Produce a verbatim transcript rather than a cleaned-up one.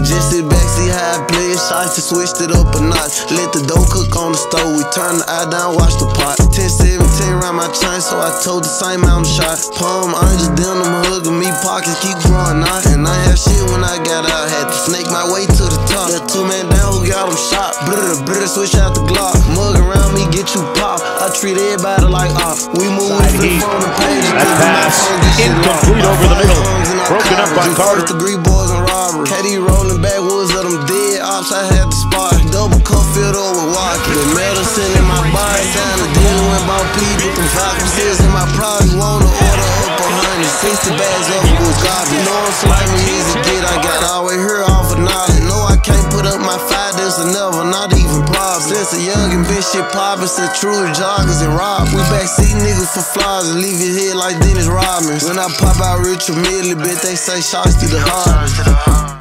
Just sit back, see how I play it. Shiesty switched it up a notch. Let the dough cook on the stove. We turn the eye down, watch the pot. ten seventeen round my chain, so I told the same amount of shot. Palm, I just down them hugging me, pockets keep growing out. And I had shit when I got out, had to snake my way to the top. That two man down who got him shot. Brr, brr, switch out the Glock. Mug around me, get you pop. I treat everybody like op. We move with flip on the page. That pass incomplete over the middle. Broken up by Carter. First degree boys and robbery. K D rolling backwoods of them dead ops. I had to spot. Double cup filled up with vodka. The medicine in my body. Time to dealing with about people. Them vodka pills in my product. Want to order up a hundred. sixty bags of it was garbage. You know I'm slimy easy to get. I got always heard off of knowledge. No, I can't put up my five. This or never, not even problem. Since a young and bitch shit poppin', said true joggers and rob. We backseat niggas for flies and leave his head like Dennis Rodman. When I pop out Richard Millie, bitch, they say Shiesty the hard.